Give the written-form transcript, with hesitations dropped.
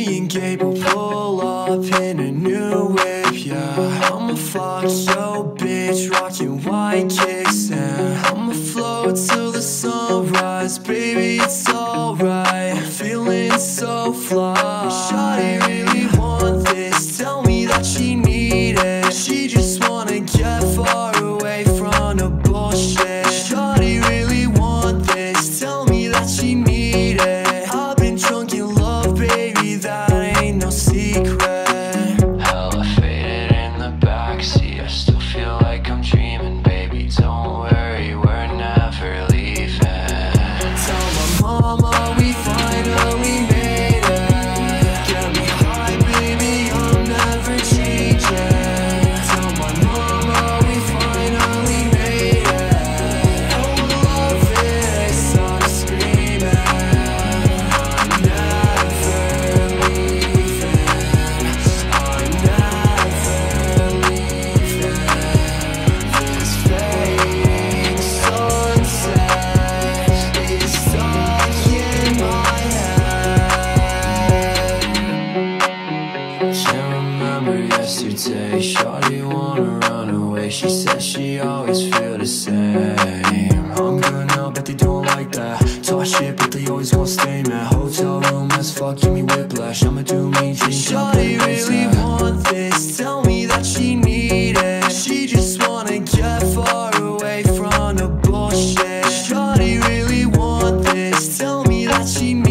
me and Gabe will pull up in a new whip, yeah. I'ma fuck yo bitch, rockin' white kicks, and I'ma float till the sunrise. Baby, it's alright, I'm feeling so fly. Shawty really want this, tell me that she need it. She just wanna get far away from the bullshit. Shawty really want this, tell me that she need it. I've been drunk in love, baby, that ain't no secret. Hella faded in the backseat, I still feel like I'm dreaming. Baby, don't worry, we're never leaving. Tell my mama we finally made it. Get me high, baby, I'm never changing. Tell my mama we finally made it. Oh, love this, I'm screaming. I'm never leaving. I'm never leaving. This fading sunset is stuck in my head. Can't remember yesterday. Shawty wanna run away. She said she always feel the same. I'm good now, but they don't like that. Talk shit, but they always gon' stay mad. Hotel room as fuck, give me whiplash. I'ma do me dreams. Shawty really want this, tell me that she need it. She just wanna get far away from the bullshit. Shawty really want this, tell me that she need it.